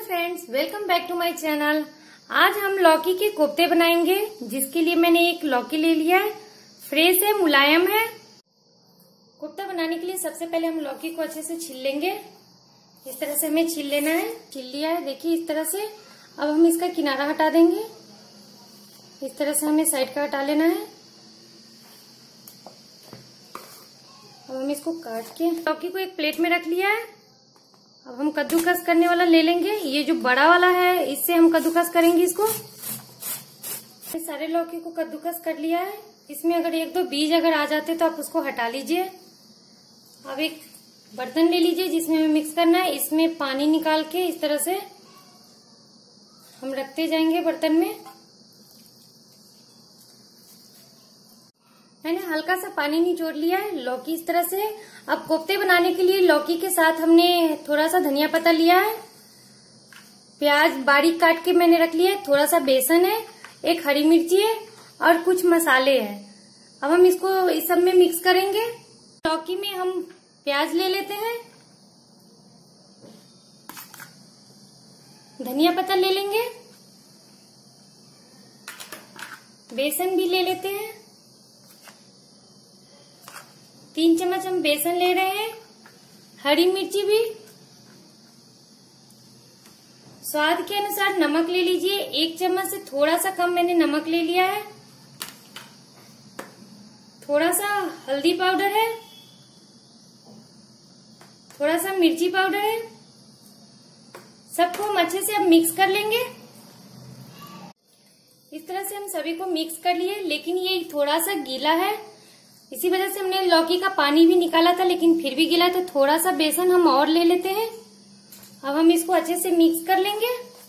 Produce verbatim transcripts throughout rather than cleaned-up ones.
Friends, welcome back to my channel. आज हम लौकी के कोफ्ते बनाएंगे, जिसके लिए मैंने एक लौकी ले लिया है। फ्रेश है, मुलायम है। कोफ्ता बनाने के लिए सबसे पहले हम लौकी को अच्छे से छील लेंगे। इस तरह से हमें छील लेना है। छील लिया है, देखिए इस तरह से। अब हम इसका किनारा हटा देंगे। इस तरह से हमें साइड का हटा लेना है। अब हम इसको काट के लौकी को एक प्लेट में रख लिया है। अब हम कद्दूकस करने वाला ले लेंगे। ये जो बड़ा वाला है, इससे हम कद्दूकस करेंगे इसको। सारे लौकी को कद्दूकस कर लिया है। इसमें अगर एक दो बीज अगर आ जाते तो आप उसको हटा लीजिए। अब एक बर्तन ले लीजिए जिसमें हमें मिक्स करना है। इसमें पानी निकाल के इस तरह से हम रखते जाएंगे बर्तन में। मैंने हल्का सा पानी निचोड़ लिया है लौकी इस तरह से। अब कोफ्ते बनाने के लिए लौकी के साथ हमने थोड़ा सा धनिया पत्ता लिया है, प्याज बारीक काट के मैंने रख लिया है, थोड़ा सा बेसन है, एक हरी मिर्ची है और कुछ मसाले हैं। अब हम इसको इस सब में मिक्स करेंगे। लौकी में हम प्याज ले लेते हैं, धनिया पत्ता ले लेंगे, बेसन भी ले लेते हैं। तीन चम्मच हम बेसन ले रहे हैं, हरी मिर्ची भी, स्वाद के अनुसार नमक ले लीजिए। एक चम्मच से थोड़ा सा कम मैंने नमक ले लिया है। थोड़ा सा हल्दी पाउडर है, थोड़ा सा मिर्ची पाउडर है। सबको हम अच्छे से अब मिक्स कर लेंगे। इस तरह से हम सभी को मिक्स कर लिए, लेकिन ये थोड़ा सा गीला है, इसी वजह से हमने लौकी का पानी भी निकाला था, लेकिन फिर भी गीला है, तो थोड़ा सा बेसन हम और ले लेते हैं। अब हम इसको अच्छे से मिक्स कर लेंगे।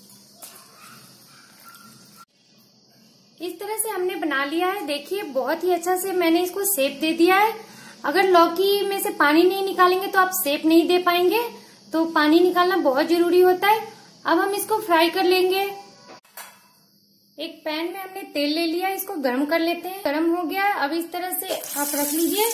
इस तरह से हमने बना लिया है। देखिए बहुत ही अच्छा से मैंने इसको शेप दे दिया है। अगर लौकी में से पानी नहीं निकालेंगे तो आप शेप नहीं दे पाएंगे, तो पानी निकालना बहुत जरूरी होता है। अब हम इसको फ्राई कर लेंगे। एक पैन में हमने तेल ले लिया, इसको गर्म कर लेते हैं। गर्म हो गया है। अब इस तरह से आप रख लीजिए।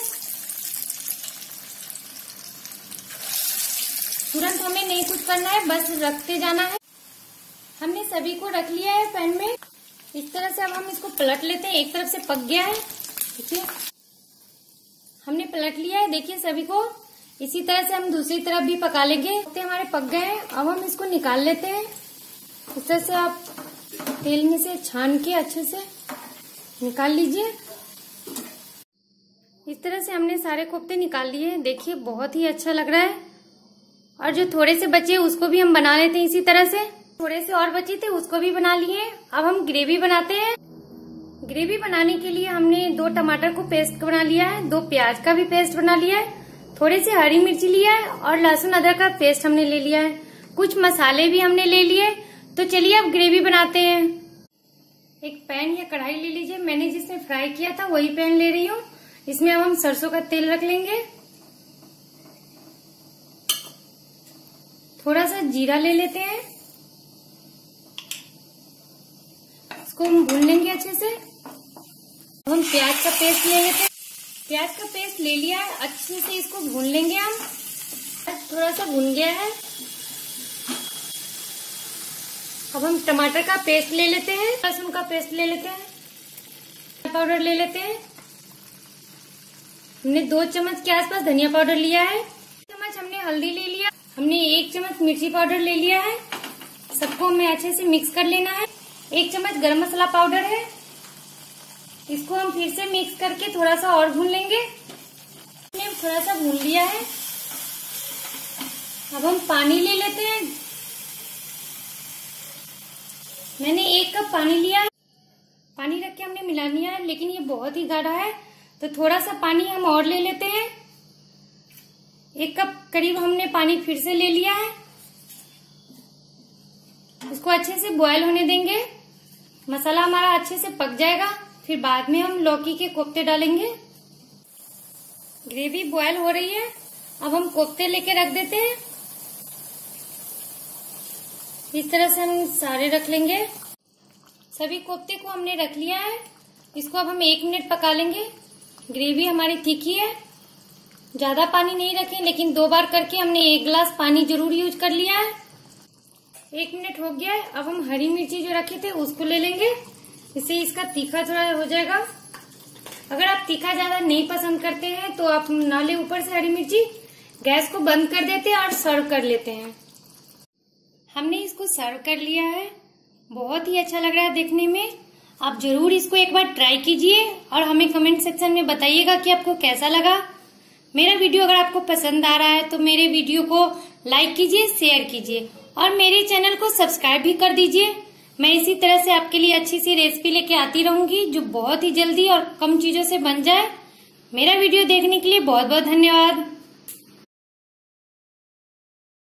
तुरंत हमें नहीं कुछ करना है, बस रखते जाना है। हमने सभी को रख लिया है पैन में। इस तरह से अब हम इसको पलट लेते हैं। एक तरफ से पक गया है, देखिए हमने पलट लिया है। देखिए सभी को इसी तरह से हम दूसरी तरफ भी पका लेंगे। तो हमारे पक गए हैं। अब हम इसको निकाल लेते हैं। इस तरह से आप तेल में से छान के अच्छे से निकाल लीजिए। इस तरह से हमने सारे कोफ्ते निकाल लिए हैं। देखिए बहुत ही अच्छा लग रहा है। और जो थोड़े से बचे उसको भी हम बना लेते हैं इसी तरह से। थोड़े से और बचे थे उसको भी बना लिए। अब हम ग्रेवी बनाते हैं। ग्रेवी बनाने के लिए हमने दो टमाटर को पेस्ट बना लिया है, दो प्याज का भी पेस्ट बना लिया है, थोड़ी सी हरी मिर्ची लिया है और लहसुन अदरक का पेस्ट हमने ले लिया है। कुछ मसाले भी हमने ले लिए। तो चलिए अब ग्रेवी बनाते हैं। एक पैन या कढ़ाई ले लीजिए। मैंने जिसमें फ्राई किया था वही पैन ले रही हूँ। इसमें अब हम सरसों का तेल रख लेंगे। थोड़ा सा जीरा ले लेते हैं, इसको हम भून लेंगे अच्छे से। अब हम प्याज का पेस्ट ले लेते हैं। प्याज का पेस्ट ले लिया है, अच्छे से इसको भून लेंगे हम। थोड़ा सा भून गया है। अब हम टमाटर का पेस्ट ले लेते हैं, लहसुन का पेस्ट ले लेते हैं, पाउडर ले लेते हैं। हमने दो चम्मच के आसपास धनिया पाउडर लिया है। चम्मच हमने हल्दी ले लिया। हमने एक चम्मच मिर्ची पाउडर ले लिया है। सबको हमें अच्छे से मिक्स कर लेना है। एक चम्मच गरम मसाला पाउडर है। इसको हम फिर से मिक्स करके थोड़ा सा और भून लेंगे। हमने थोड़ा सा भून लिया है। अब हम पानी ले लेते हैं। मैंने एक कप पानी लिया है। पानी रख के हमने मिला लिया है, लेकिन ये बहुत ही गाढ़ा है, तो थोड़ा सा पानी हम और ले लेते हैं। एक कप करीब हमने पानी फिर से ले लिया है। इसको अच्छे से बॉयल होने देंगे। मसाला हमारा अच्छे से पक जाएगा, फिर बाद में हम लौकी के कोफ्ते डालेंगे। ग्रेवी बॉयल हो रही है। अब हम कोफ्ते लेके रख देते हैं। इस तरह से हम सारे रख लेंगे। सभी कोफ्ते को हमने रख लिया है। इसको अब हम एक मिनट पका लेंगे। ग्रेवी हमारी तीखी है, ज्यादा पानी नहीं रखें, लेकिन दो बार करके हमने एक गिलास पानी जरूर यूज कर लिया है। एक मिनट हो गया है। अब हम हरी मिर्ची जो रखे थे उसको ले लेंगे, इससे इसका तीखा थोड़ा हो जाएगा। अगर आप तीखा ज्यादा नहीं पसंद करते हैं तो आप ना ले ऊपर से हरी मिर्ची। गैस को बंद कर देते हैं और सर्व कर लेते हैं। हमने इसको सर्व कर लिया है, बहुत ही अच्छा लग रहा है देखने में। आप जरूर इसको एक बार ट्राई कीजिए और हमें कमेंट सेक्शन में बताइएगा कि आपको कैसा लगा। मेरा वीडियो अगर आपको पसंद आ रहा है तो मेरे वीडियो को लाइक कीजिए, शेयर कीजिए और मेरे चैनल को सब्सक्राइब भी कर दीजिए। मैं इसी तरह से आपके लिए अच्छी सी रेसिपी लेके आती रहूंगी जो बहुत ही जल्दी और कम चीजों से बन जाए। मेरा वीडियो देखने के लिए बहुत बहुत धन्यवाद।